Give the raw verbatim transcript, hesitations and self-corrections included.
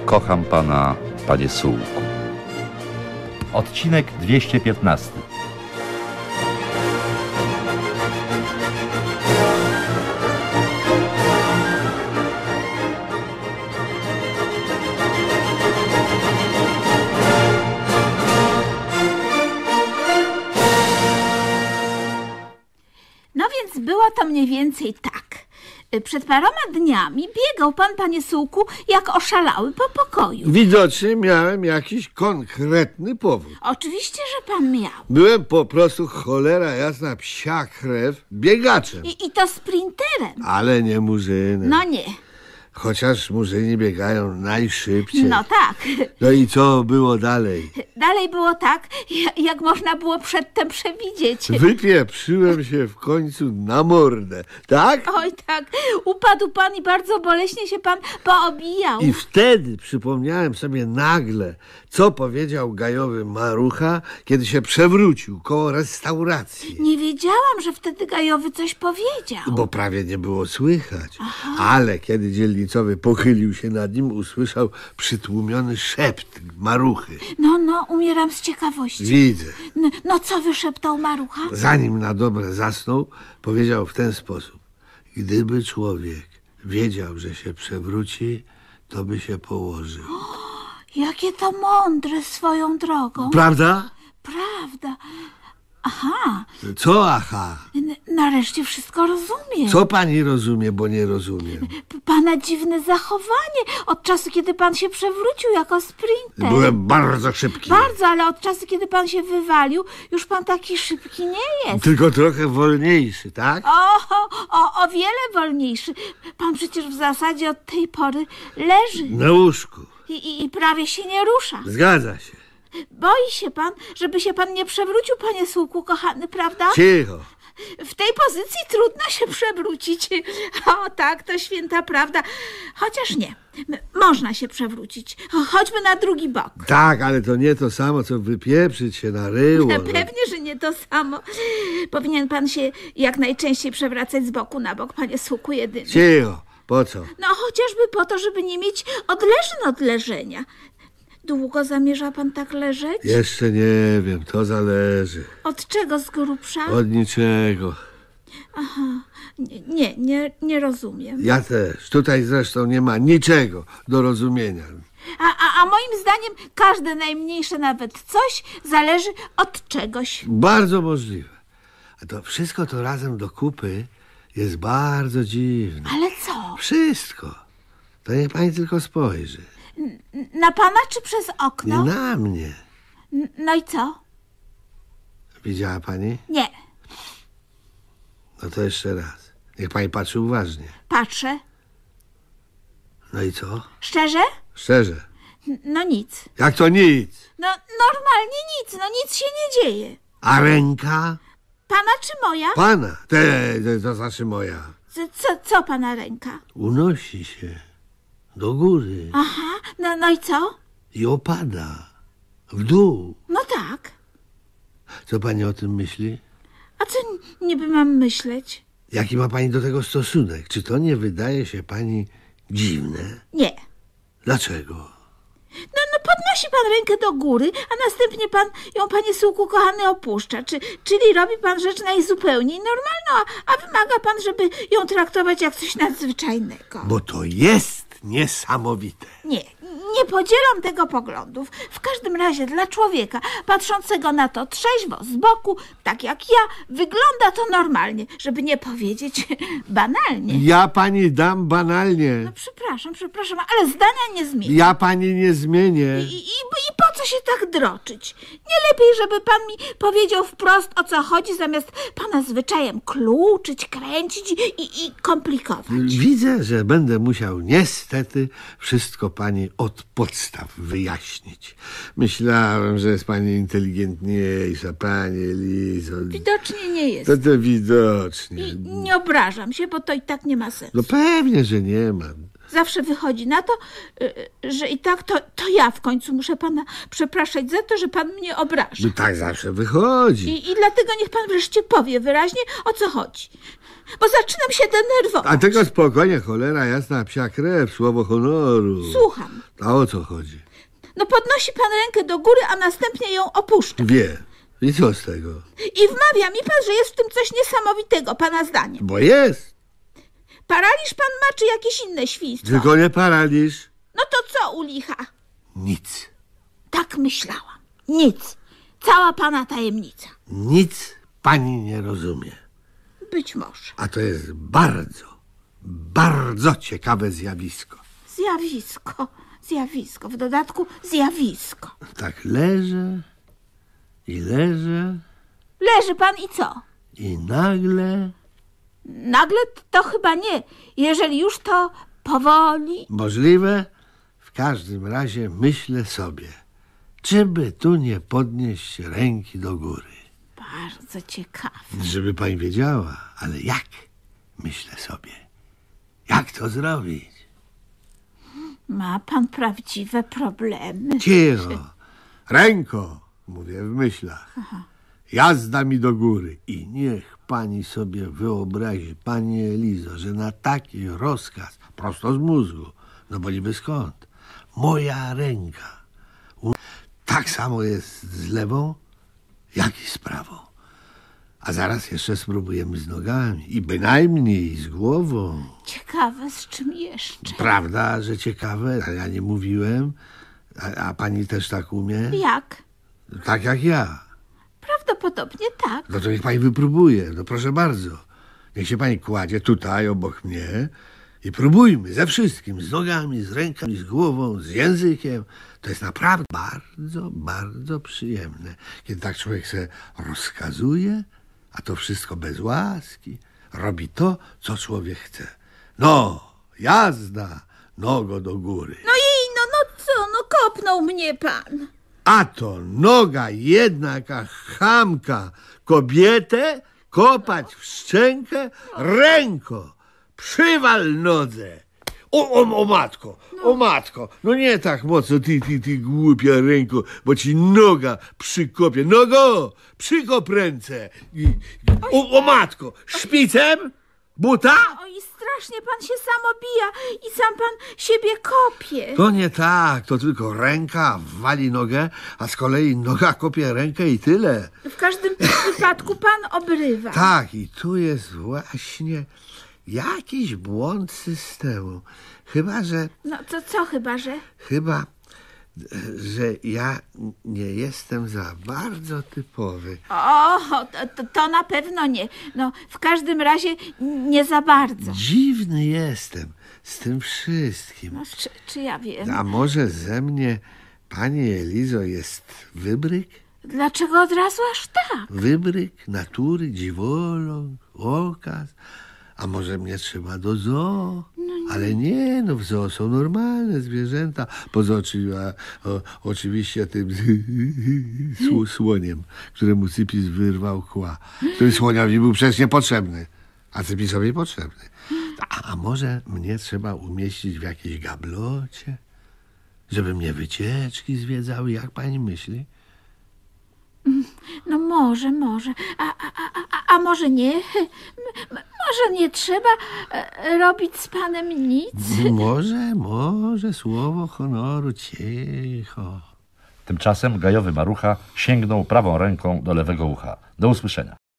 Kocham pana, panie Sułku. Odcinek dwieście piętnasty. No więc było to mniej więcej tak. Przed paroma dniami biegał pan, panie Sułku, jak oszalały po pokoju. Widocznie miałem jakiś konkretny powód. Oczywiście, że pan miał. Byłem po prostu cholera jasna psia krew biegaczem. I, i to sprinterem. Ale nie murzynem. No nie. Chociaż murzyni biegają najszybciej. No tak. No i co było dalej? Dalej było tak, jak można było przedtem przewidzieć. Wypieprzyłem się w końcu na mordę, tak? Oj tak, upadł pan i bardzo boleśnie się pan poobijał. I wtedy przypomniałem sobie nagle, co powiedział gajowy Marucha, kiedy się przewrócił koło restauracji. Nie wiedziałam, że wtedy gajowy coś powiedział. Bo prawie nie było słychać. Aha. Ale kiedy dzielnicowy pochylił się nad nim, usłyszał przytłumiony szept Maruchy. No, no, umieram z ciekawości. Widzę. No, no co wyszeptał Marucha? Zanim na dobre zasnął, powiedział w ten sposób. Gdyby człowiek wiedział, że się przewróci, to by się położył. Jakie to mądre swoją drogą. Prawda? Prawda. Aha. Co aha? N- nareszcie wszystko rozumiem. Co pani rozumie, bo nie rozumiem? P- Pana dziwne zachowanie od czasu, kiedy pan się przewrócił jako sprinter. Byłem bardzo szybki. Bardzo, ale od czasu, kiedy pan się wywalił, już pan taki szybki nie jest. Tylko trochę wolniejszy, tak? O, o, o wiele wolniejszy. Pan przecież w zasadzie od tej pory leży Na łóżku. i, i, i prawie się nie rusza. Zgadza się. Boi się pan, żeby się pan nie przewrócił, panie Sułku, kochany, prawda? Cicho. W tej pozycji trudno się przewrócić. O tak, to święta prawda. Chociaż nie, M- można się przewrócić. Choćby na drugi bok. Tak, ale to nie to samo, co wypieprzyć się na ryło. No. Pewnie, że nie to samo. Powinien pan się jak najczęściej przewracać z boku na bok, panie Sułku jedyny. Cicho. Po co? No chociażby po to, żeby nie mieć odleżeń od leżenia. Długo zamierza pan tak leżeć? Jeszcze nie wiem, to zależy. Od czego z grubsza? Od niczego. Nie, nie, nie, nie rozumiem. Ja też. Tutaj zresztą nie ma niczego do rozumienia. A, a, a moim zdaniem każde najmniejsze nawet coś zależy od czegoś. Bardzo możliwe. A to wszystko to razem do kupy jest bardzo dziwne. Ale co? Wszystko. To niech pani tylko spojrzy. Na pana czy przez Nie okno? na mnie. N- No i co? Widziała pani? Nie, No to jeszcze raz. Niech pani patrzy uważnie. patrzę. No i co? Szczerze? Szczerze. N- No nic. Jak to nic? No normalnie nic, no nic się nie dzieje. A ręka? Pana czy moja? Pana. Te, te, to znaczy moja. Co, co, co pana ręka? Unosi się do góry Aha, no, no i co? i opada w dół. No tak. Co pani o tym myśli? A co niby mam myśleć? Jaki ma pani do tego stosunek? Czy to nie wydaje się pani dziwne? Nie. Dlaczego? No, no podnosi pan rękę do góry, a następnie pan ją, panie Sułku, kochany, opuszcza. Czy, czyli robi pan rzecz najzupełniej normalną, a, a wymaga pan, żeby ją traktować jak coś nadzwyczajnego. Bo to jest niesamowite. Nie, nie podzielam tego poglądów. W każdym razie dla człowieka, patrzącego na to trzeźwo, z boku, tak jak ja, wygląda to normalnie, żeby nie powiedzieć banalnie. Ja pani dam banalnie. No przepraszam, przepraszam, ale zdania nie zmienię. Ja pani nie zmienię. I, i, I po co się tak droczyć? Nie lepiej, żeby pan mi powiedział wprost, o co chodzi, zamiast pana zwyczajem kluczyć, kręcić i, i, i komplikować. Widzę, że będę musiał niestety wszystko pani od podstaw wyjaśnić. Myślałem, że jest pani inteligentniejsza, pani Elizo. Widocznie nie jest. To to widocznie. I nie obrażam się, bo to i tak nie ma sensu. No pewnie, że nie ma. Zawsze wychodzi na to, y, że i tak to, to ja w końcu muszę pana przepraszać za to, że pan mnie obraża. No tak zawsze wychodzi. I, I dlatego niech pan wreszcie powie wyraźnie, o co chodzi. bo zaczynam się denerwować. A tego spokojnie, cholera jasna, psia krew, słowo honoru. Słucham. A o co chodzi? No podnosi pan rękę do góry, a następnie ją opuszcza. Wie. I co z tego? I wmawia mi pan, że jest w tym coś niesamowitego, pana zdaniem. Bo jest. Paraliż pan ma, czy jakieś inne świństwo? Tylko nie paraliż. No to co u licha? Nic. Tak myślałam. Nic. Cała pana tajemnica. Nic pani nie rozumie. Być może. A to jest bardzo, bardzo ciekawe zjawisko. Zjawisko. Zjawisko. W dodatku zjawisko. Tak leżę i leżę Leży pan i co? i nagle, Nagle to chyba nie. Jeżeli już, to powoli. możliwe, w każdym razie myślę sobie, czy by tu nie podnieść ręki do góry. Bardzo ciekawe. Żeby pani wiedziała, ale jak? Myślę sobie, jak to zrobić? Ma pan prawdziwe problemy. Cicho, ręko, mówię w myślach. Jazda mi do góry. I niech pani sobie wyobrazi, pani Elizo, że na taki rozkaz, prosto z mózgu, no bo niby skąd, moja ręka u... tak samo jest z lewą, jak i z prawą. A zaraz jeszcze spróbujemy z nogami i bynajmniej z głową. Ciekawe z czym jeszcze. Prawda, że ciekawe, a ja nie mówiłem, a, a pani też tak umie? Jak? Tak jak ja. Prawdopodobnie tak. No to niech pani wypróbuje, no proszę bardzo. Niech się pani kładzie tutaj obok mnie i próbujmy ze wszystkim, z nogami, z rękami, z głową, z językiem. To jest naprawdę bardzo, bardzo przyjemne, kiedy tak człowiek se rozkazuje, a to wszystko bez łaski. Robi to, co człowiek chce. No, jazda, nogo do góry. No i no, no co, no kopnął mnie pan. A to noga jednaka chamka kobietę kopać w szczękę ręko. Przywal nodze. O, o, o matko, o matko, no nie tak mocno, ty, ty, ty głupia ręko, bo ci noga przykopie. Nogo, przykop ręce. I, o, o matko, szpicem? Buta? Oj, strasznie pan się sam obija i sam pan siebie kopie. To nie tak, to tylko ręka wali nogę, a z kolei noga kopie rękę i tyle. W każdym wypadku pan obrywa. Tak, i tu jest właśnie jakiś błąd systemu. Chyba, że, No to co chyba, że? chyba, że ja nie jestem za bardzo typowy. O, to, to, to na pewno nie. No, w każdym razie nie za bardzo. Dziwny jestem z tym wszystkim. No, czy, czy ja wiem? A może ze mnie, pani Elizo, jest wybryk? Dlaczego od razu aż tak? Wybryk natury, dziwoląg, okaz. A może mnie trzeba do zoo? Ale nie, no w zoo są normalne zwierzęta. Poza oczy, a, o, oczywiście tym sł, słoniem, któremu Cypis wyrwał kła. Który słoniowi był przecież niepotrzebny, a Cypisowi potrzebny. A, a może mnie trzeba umieścić w jakiejś gablocie, żeby mnie wycieczki zwiedzały, jak pani myśli? No może, może. A, a, a, a, a może nie? M- Może nie trzeba e, robić z panem nic? Może, może, słowo honoru, cicho. Tymczasem gajowy Marucha sięgnął prawą ręką do lewego ucha. Do usłyszenia.